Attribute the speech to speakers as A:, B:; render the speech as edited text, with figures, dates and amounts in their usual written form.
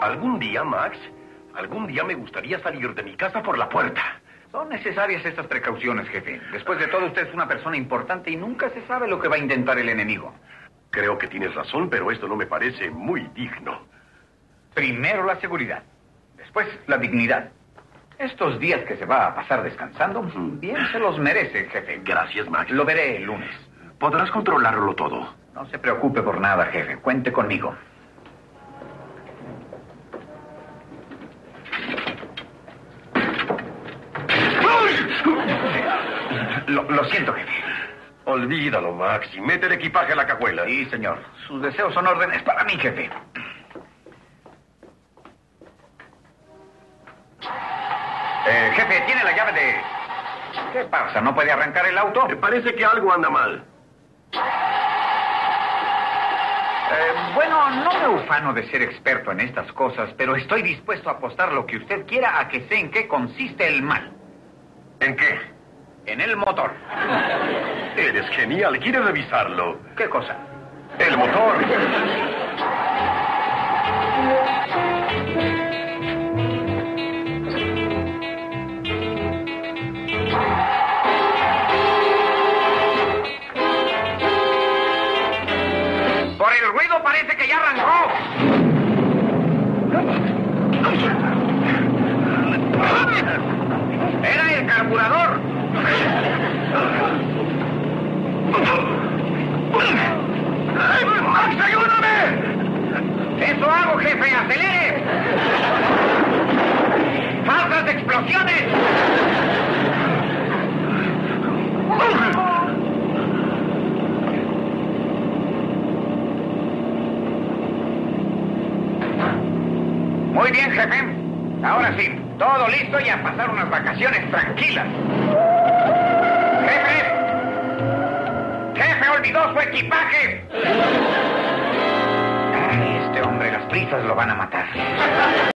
A: Algún día, Max, algún día me gustaría salir de mi casa por la puerta.
B: Son necesarias estas precauciones, jefe. Después de todo, usted es una persona importante y nunca se sabe lo que va a intentar el enemigo.
A: Creo que tienes razón, pero esto no me parece muy digno.
B: Primero la seguridad, después la dignidad. Estos días que se va a pasar descansando, bien se los merece, jefe.
A: Gracias, Max.
B: Lo veré el lunes.
A: Podrás controlarlo todo.
B: No se preocupe por nada, jefe. Cuente conmigo. Lo siento, jefe.
A: Olvídalo, Max, y mete el equipaje a la cajuela.
B: Sí, señor. Sus deseos son órdenes para mí, jefe. Jefe, ¿tiene la llave de...? ¿Qué pasa? ¿No puede arrancar el auto?
A: Me parece que algo anda mal.
B: Bueno, no me ufano de ser experto en estas cosas, pero estoy dispuesto a apostar lo que usted quiera a que sé en qué consiste el mal.
A: ¿En qué?
B: En el motor.
A: Eres genial. ¿Quieres revisarlo?
B: ¿Qué cosa?
A: El motor.
B: Por el ruido parece que ya arrancó. Era el carburador.
A: ¡Max, ayúdame!
B: ¡Eso hago, jefe! ¡Acelere! ¡Falsas explosiones! Muy bien, jefe. Ahora sí, todo listo y a pasar unas vacaciones tranquilas. ¡Jefe! ¡Jefe, olvidó su equipaje! Ay, este hombre, las prisas lo van a matar.